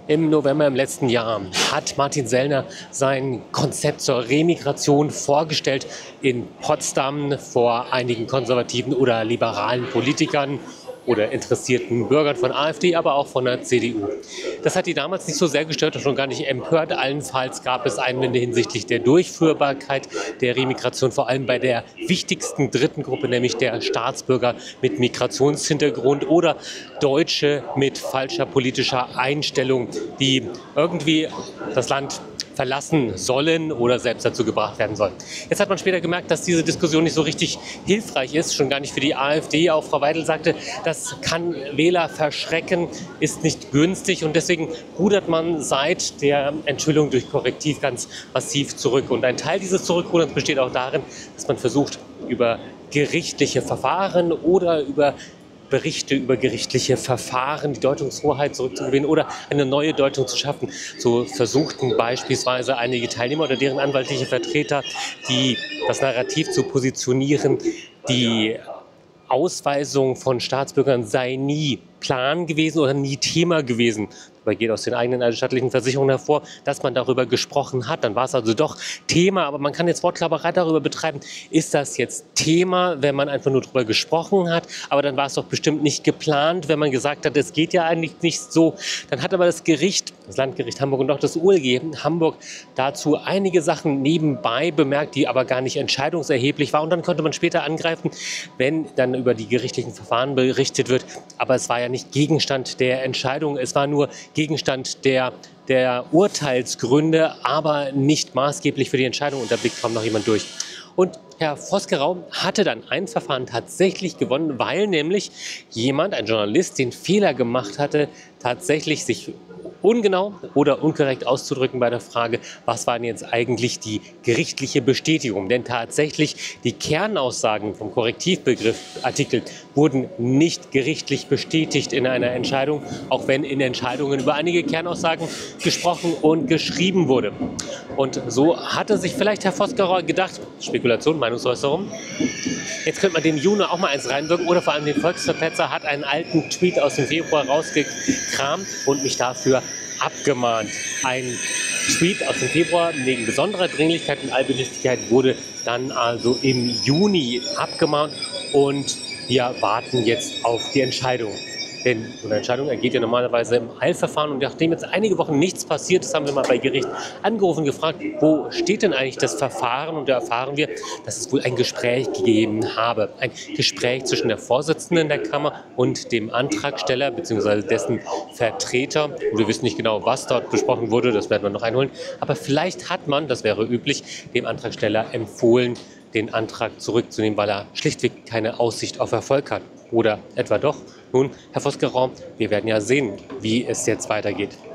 Im November im letzten Jahr hat Martin Sellner sein Konzept zur Remigration vorgestellt in Potsdam vor einigen konservativen oder liberalen Politikern oder interessierten Bürgern von AfD, aber auch von der CDU. Das hat die damals nicht so sehr gestört und schon gar nicht empört. Allenfalls gab es Einwände hinsichtlich der Durchführbarkeit der Remigration, vor allem bei der wichtigsten dritten Gruppe, nämlich der Staatsbürger mit Migrationshintergrund oder Deutsche mit falscher politischer Einstellung, die irgendwie das Land verlassen sollen oder selbst dazu gebracht werden sollen. Jetzt hat man später gemerkt, dass diese Diskussion nicht so richtig hilfreich ist, schon gar nicht für die AfD. Auch Frau Weidel sagte, das kann Wähler verschrecken, ist nicht günstig und deswegen rudert man seit der Enthüllung durch Korrektiv ganz massiv zurück. Und ein Teil dieses Zurückruderns besteht auch darin, dass man versucht, über gerichtliche Verfahren oder über Berichte über gerichtliche Verfahren, die Deutungshoheit zurückzugewinnen oder eine neue Deutung zu schaffen. So versuchten beispielsweise einige Teilnehmer oder deren anwaltliche Vertreter, das Narrativ zu positionieren, die Ausweisung von Staatsbürgern sei nie Plan gewesen oder nie Thema gewesen. Dabei geht aus den eigenen eidesstattlichen Versicherungen hervor, dass man darüber gesprochen hat. Dann war es also doch Thema, aber man kann jetzt Wortklauberei darüber betreiben. Ist das jetzt Thema, wenn man einfach nur darüber gesprochen hat? Aber dann war es doch bestimmt nicht geplant, wenn man gesagt hat, es geht ja eigentlich nicht so. Dann hat aber das Gericht, das Landgericht Hamburg und auch das OLG Hamburg dazu einige Sachen nebenbei bemerkt, die aber gar nicht entscheidungserheblich waren. Und dann konnte man später angreifen, wenn dann über die gerichtlichen Verfahren berichtet wird. Aber es war ja nicht Gegenstand der Entscheidung, es war nur Gegenstand der Urteilsgründe, aber nicht maßgeblich für die Entscheidung. Und da blickt kaum noch jemand durch. Und Herr Vosgerau hatte dann ein Verfahren tatsächlich gewonnen, weil nämlich jemand, ein Journalist, den Fehler gemacht hatte, tatsächlich sich ungenau oder unkorrekt auszudrücken bei der Frage, was war denn jetzt eigentlich die gerichtliche Bestätigung? Denn tatsächlich die Kernaussagen vom Korrektivbegriff-Artikel wurden nicht gerichtlich bestätigt in einer Entscheidung, auch wenn in Entscheidungen über einige Kernaussagen gesprochen und geschrieben wurde. Und so hatte sich vielleicht Herr Vosgerau gedacht, Spekulation, Meinungsäußerung, jetzt könnte man den Juno auch mal eins reinwirken oder vor allem den Volksverpetzer hat einen alten Tweet aus dem Februar rausgekramt und mich dafür abgemahnt. Ein Tweet aus dem Februar wegen besonderer Dringlichkeit und Allbedürftigkeit wurde dann also im Juni abgemahnt und wir warten jetzt auf die Entscheidung. Denn so eine Entscheidung ergeht ja normalerweise im Eilverfahren. Und nachdem jetzt einige Wochen nichts passiert ist, haben wir mal bei Gericht angerufen und gefragt, wo steht denn eigentlich das Verfahren? Und da erfahren wir, dass es wohl ein Gespräch gegeben habe. Ein Gespräch zwischen der Vorsitzenden der Kammer und dem Antragsteller bzw. dessen Vertreter. Und wir wissen nicht genau, was dort besprochen wurde, das werden wir noch einholen. Aber vielleicht hat man, das wäre üblich, dem Antragsteller empfohlen, den Antrag zurückzunehmen, weil er schlichtweg keine Aussicht auf Erfolg hat. Oder etwa doch? Nun, Herr Vosgerau, wir werden ja sehen, wie es jetzt weitergeht.